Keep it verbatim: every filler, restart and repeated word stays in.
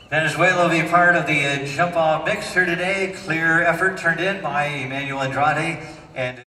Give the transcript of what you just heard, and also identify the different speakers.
Speaker 1: Venezuela will be part of the uh, jump off mix here today. Clear effort turned in by Emmanuel Andrade and